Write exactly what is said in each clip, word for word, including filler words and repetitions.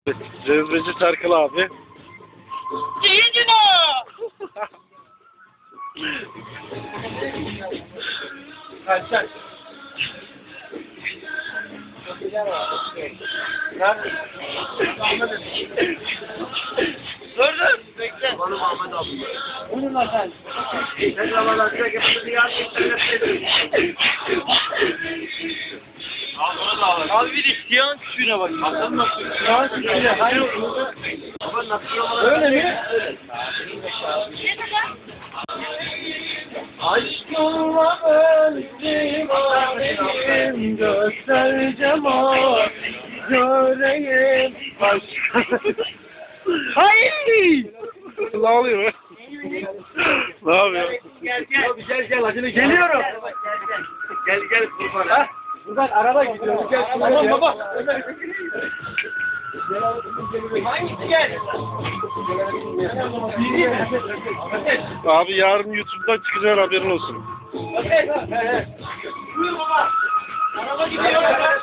Cezveci Serkıl abi. Cicino! Kaç kaç. Dur dur, bekle. Bana Muhammed abi. Bunun efendim. Ne zaman atacak yapısı gerçekten. Abi bir isteyen küçüğüne bak. Bakalım nasıl? Nasıl küçüğüne? Hayır. Ama nasıl? Öyle mi? Aşkınla öldüm alemim, göster cemal, göreyim başka. Hayır! Ne oluyor? Ne yapıyor? Gel gel. Gel gel hadi geliyorum. Gel gel kurban. Ha? Buradan araba gidiyor. Gel tamam baba. Hangisi gel? Abi yarın YouTube'dan çıkacak, haberin olsun. Buyur baba. Araba gidiyor.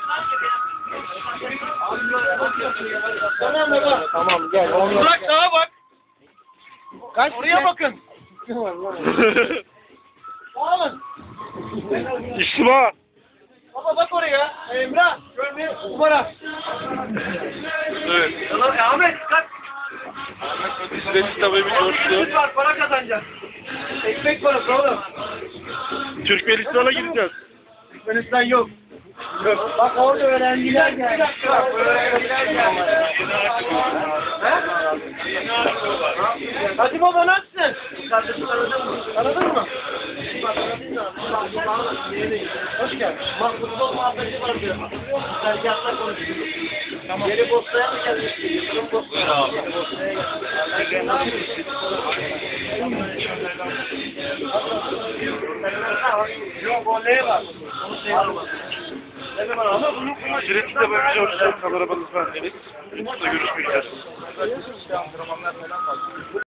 Tamam baba. Tamam gel. Bırak sağa bak. Kaç Oraya bakın. Oğlum. İstima. Baba bak oraya. Emrah. Görmeye numara. Evet. Tamam Ahmet kaç. Bisiklet kitabı bir coştu. Var para kazanacağız. Ekmek parası oğlum. Türkmenistan'a gideceğiz. Türkmenistan yok. Yok. Bak orada öğrenciler geldi. Bak öğrenciler geldi. Hadi baba nasılsın? Kardeşim tanıdın mı? Tanıdın mı? Hoş geldin. Futbol muhabbeti var diyor. Sergahlar konuşuyor. Tamam. Yeri Bosna'ya mı gelmişsin? Yıldırım Bosna'ya. Yeri Bosna'ya gelmişsin. Yok o ne var? Onu sevdim. Ama bunu Bisiklet kitabı bir coştu. Kameramanımız ben Deniz. YouTube'da görüşmeyeceğiz.